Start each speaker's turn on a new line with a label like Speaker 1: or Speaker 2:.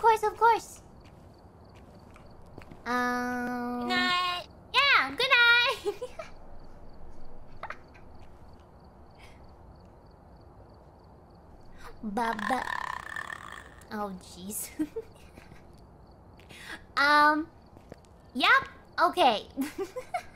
Speaker 1: course, of course.
Speaker 2: Good night.
Speaker 1: Yeah, good night. Baba. Oh, jeez. Yep. Okay.